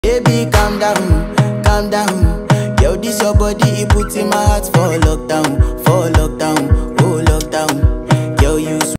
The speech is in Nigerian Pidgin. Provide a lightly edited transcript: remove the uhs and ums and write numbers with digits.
Baby, calm down, calm down. Yo, this your body, it puts in my heart for lockdown, for lockdown.